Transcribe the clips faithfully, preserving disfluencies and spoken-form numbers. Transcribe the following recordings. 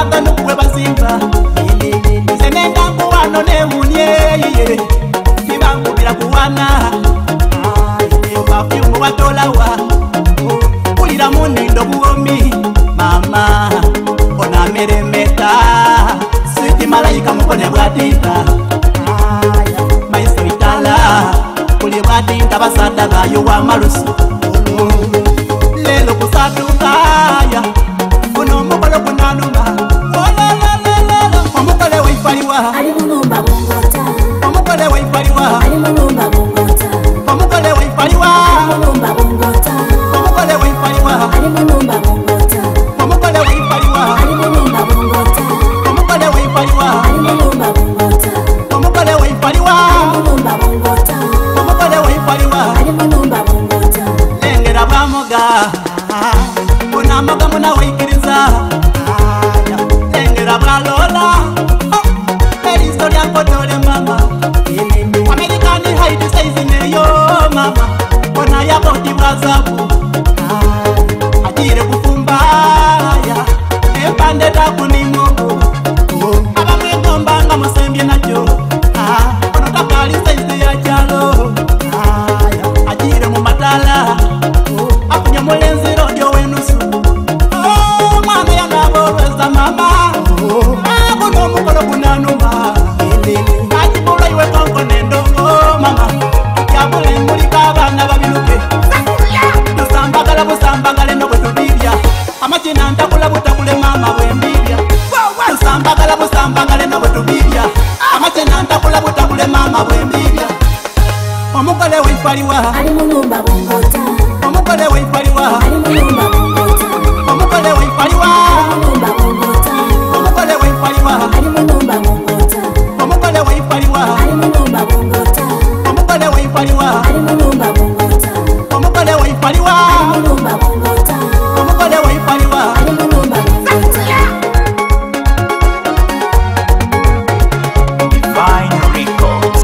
batanu kwe bazimba senenda kuwano nehunye sibangubira kuwana bafyumu batolawa kulira munindo buomi mama ona meremeta siti malaika mukone bwatinta maiso itala kuli bwatinta basada bayo wa malusu lelo kusatukaya kuno mukolo kunanuma omukole weifaliwa ali munumba bongota omukole weifaliwa ali munumba bongota omukole weifaliwa munumba bongota omukole weifaliwa ali munumba bongota omukole weifaliwa ali munumba bongota omukole weifaliwa ali munumba bongota omukole weifaliwa munumba bongota omukole weifaliwa ali munumba bongota lengera bwamoga kunamoga muna weikiriza lengera bwalola eriso lyakotole mama amerikani haidi saizi neyo mama ona yaboti bwazabu ajire kufumbaya empande takunimugu abamwegombanga musembye najo ono takali saizi ya jalo ajire mumatala akunye mulenzi rodio wenusu mwana yangaborweza mama kuno mukolo kunanuma kajibula iwe konko nendongo mama kyabule mulika abana babiluke tusambagala busambagale nokutubirya amachina ntakula butakule mama bwembirya tusambagala busambagale nokutubirya amachina ntakula butakule mama bwembirya omukole weifaliwa ali munumba bongota omukole weifaliwa ali munumba bongota omukole weifaliwa munumba bongota omukole weifaliwa ali munumba bongota omukole weifaliwa ali munumba bongota omukole weifaliwa ali munumba bongota omukole weifaliwa munumba bongota omukole weifaliwa ali munumba bongota Divine Records.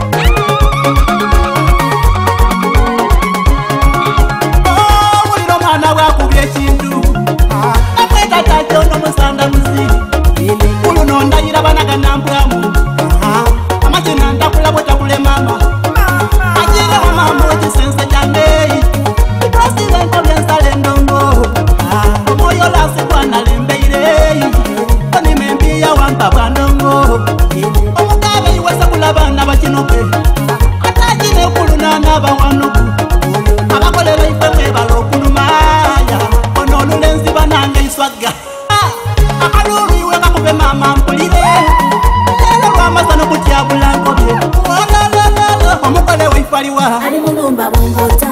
muliro mwana wakubye ekintu akwetatajo nomusanda muzi ulunondayira banaga nampwamu amachina ntakula bwetakule mama ajire wa mama wekisense kyandeyi ipresidento byensale ndongo omoyo lasikwanalembeireyi onimembiya wampa bwandongo omukabe iwese kulabana bakinuke atajine kulunana bawanuku abakolera ifemwe balokulumaya ono olulenzi banange iswaga akalulu iwe kakube mama mpulire lelo lwamasano kutyabulankobye omukole weifaliwa ali munumba bongota